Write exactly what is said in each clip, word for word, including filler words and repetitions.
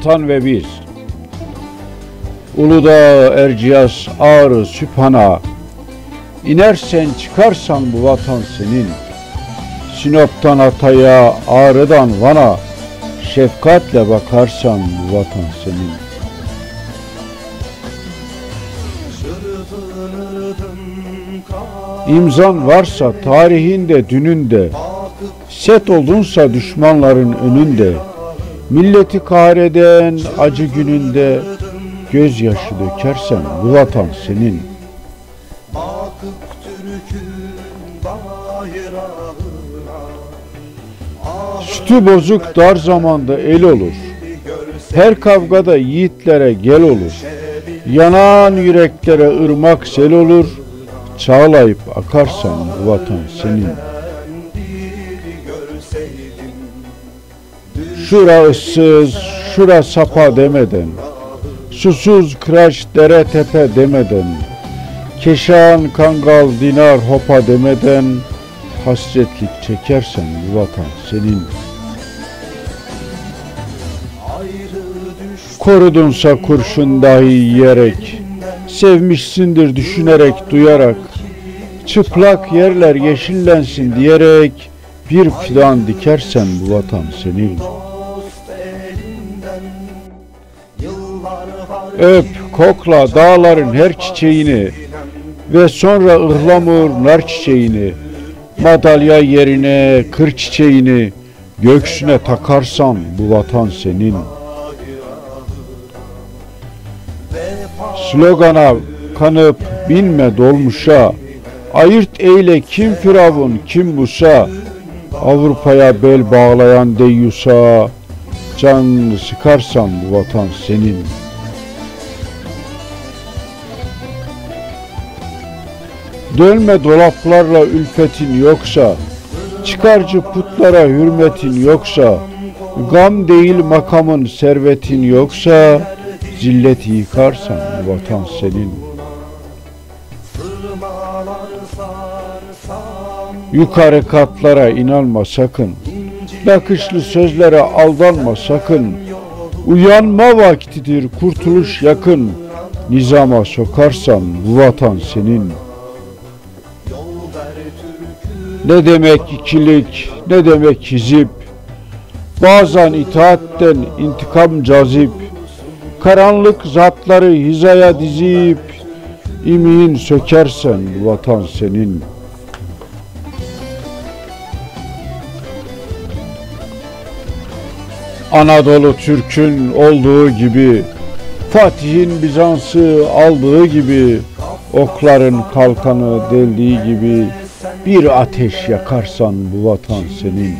vatan ve biz. Uludağ, Erciyes, Ağrı, Süphan'a, İnersen çıkarsan bu vatan senin. Sinop'tan Hatay'a, Ağrı'dan Van'a, şefkatle bakarsan bu vatan senin. İmzan varsa tarihinde, dününde, set oldunsa düşmanların önünde, milleti kahreden acı gününde, gözyaşı dökersen bu vatan senin. Sütü bozuk dar zamanda el olur, her kavgada yiğitlere gel olur, yanan yüreklere ırmak sel olur, çağlayıp akarsan bu vatan senin. Şura ıssız, şura sapa demeden, susuz kıraç dere tepe demeden, Keşan, Kangal, Dinar, Hopa demeden, hasretlik çekersen bu vatan senin. Korudunsa kurşun dahi yiyerek, sevmişsindir düşünerek, duyarak, çıplak yerler yeşillensin diyerek, bir fidan dikersen bu vatan senin. Öp, kokla dağların her çiçeğini ve sonra ıhlamur nar çiçeğini, madalya yerine kır çiçeğini göğsüne takarsan bu vatan senin. Slogana kanıp binme dolmuşa, ayırt eyle kim Firavun kim Musa, Avrupa'ya bel bağlayan deyyusa, canını sıkarsan bu vatan senin. Dönme dolaplarla ülfetin yoksa, çıkarcı putlara hürmetin yoksa, gam değil makamın servetin yoksa, zilleti yıkarsan bu vatan senin. Yukarı katlara inanma sakın, nakışlı sözlere aldanma sakın, uyanma vaktidir kurtuluş yakın, nizama sokarsan bu vatan senin. Ne demek ikilik, ne demek hizip, bazen itaatten intikam cazip, karanlık zatları hizaya dizip, imiğin sökersen bu vatan senin. Anadolu Türk'ün olduğu gibi, Fatih'in Bizans'ı aldığı gibi, okların kalkanı deldiği gibi, bir ateş yakarsan bu vatan senin.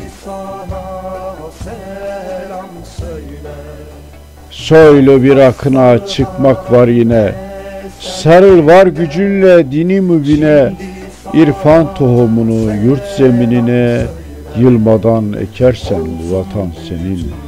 Soylu bir akına çıkmak var yine, sarıl var gücünle dini mübine, irfan tohumunu yurt zeminine, yılmadan ekersen bu vatan senin.